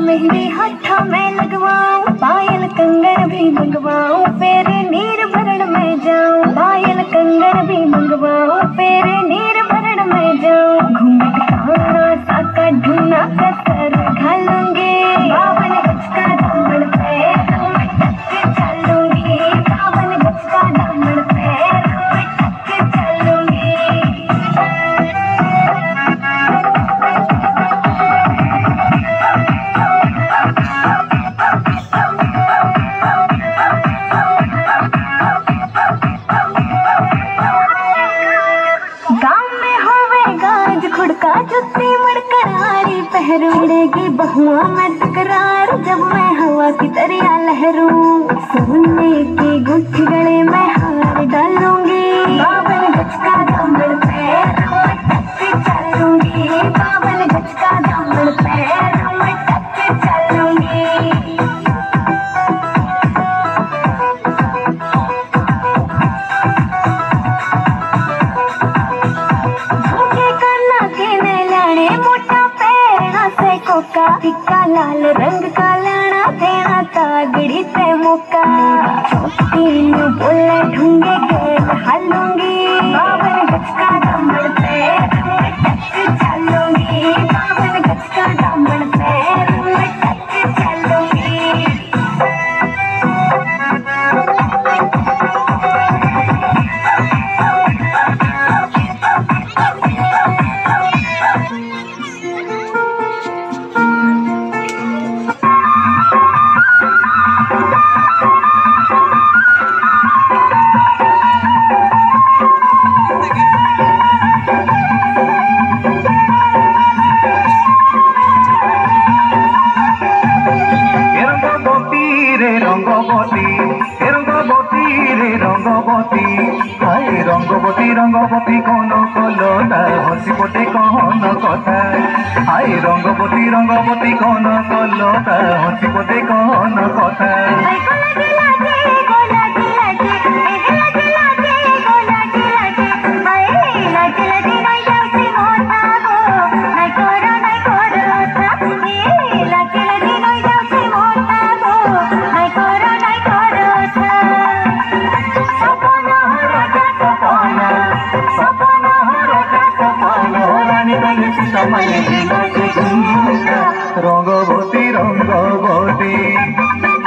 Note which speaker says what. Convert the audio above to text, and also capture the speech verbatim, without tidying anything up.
Speaker 1: मेहंदी हाथों में लगवाऊं, पायल कंगन भी मंगवाऊं, फिर नीर भरण में जाऊं। पायल कंगन भी मंगवाऊं, फिर नीर भरण में जाऊं। घूंघट काना साका ढूंढना कसर घालूंगी, बावन गज का दामन पे मैं टक चलूंगी। बावन गज का दामन पे मैं टक चलूंगी। खुड़का जुत्ती मड़कर हारी पहरूंगी, बहुआ में तकरार जब मैं हवा की दरिया लहरूं। सोने की गुत्थी गले में हार डालूंगी, बावन गज का दामन पे मैं टक चलूंगी। बावन गज का दामन पे मैं टक चलूंगी। टिक्का लाल रंग का लाना देना तागड़ी ते मौका। तीन बोले ढूंढे गेल हालूंगी, बावन गज का दामन पे मैं टक चलूंगी। बावन गज का दामन पे मैं टक चलूंगी।
Speaker 2: रंगवती रंगवती कौन कलता हसी पटे कहन कथा। हाय रंगवती रंगवती कौन कलता हसी पटे कहन कथा। रंगवती रंगवती